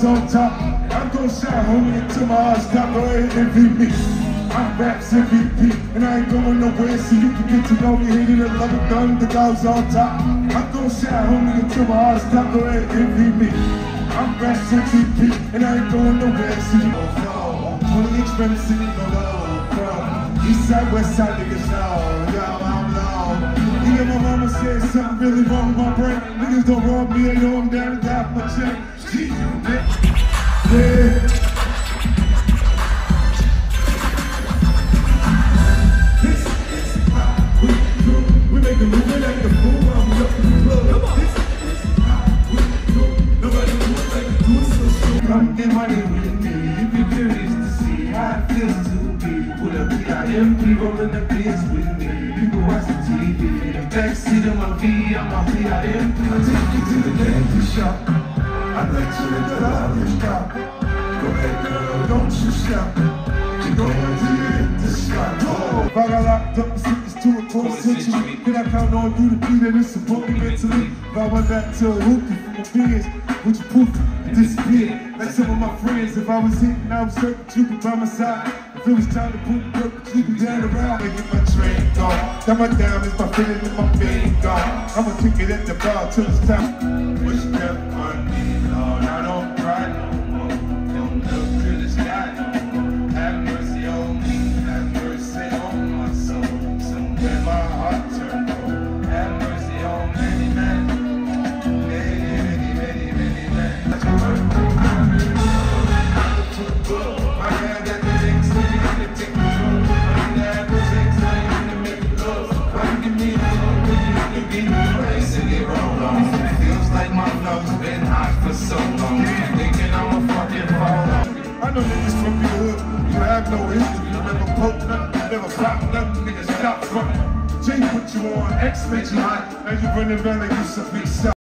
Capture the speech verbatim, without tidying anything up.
clouds on top. I'm gon' shine, homie, until my heart stop. Go ahead and envy me. I'm Rap's M V P, and I ain't going nowhere, so you can get to know me. Hitting the love of gun, the clouds on top. I'm gon' shine, homie, until my heart stop. Go ahead and envy me. I'm Rap's M V P, and I ain't going nowhere, so you gon' know. twenty inch from the city, go low, bro. East side, west side, niggas know. Yo, I'm low. Me and my mama said something really wrong with my brain. Niggas don't rob me, they know I'm down to die for my check. Yeah. Come get money with me, if you're curious to see how it feels to be with a P I M P rolling the beats with me. You can watch the T V in the backseat of my V, I'm my P I M P. I take you to the candy shop, I let you in the lolly shop. Go ahead girl, don't you shout, you go until you hit the shot. Oh. If I got locked up, it's to a close century. Can I count on you to be there to support me mentally? If I went back to a hoopty for my beers, would you poof and disappear? Like some of my friends, if I was hitting, I was certain you be by my side. If it was time to put the work, you be down around. I get my train gone, got my diamonds, my feeling in my vein gone. I'ma kick it at the bar till it's time. Wish that on me, Lord, I don't cry no more. Don't look to the sky no more. Have mercy on me, have mercy on my soul. Somewhere my heart turned cold. Have mercy on many men, many, many, many men. That's what so long, thinking I'm a fucking baller. I know niggas from the hood, you have no history, you never poke nothing, you never pop nothing, niggas stop fucking. J put you on, X made you hot, now you running around like you some big shot.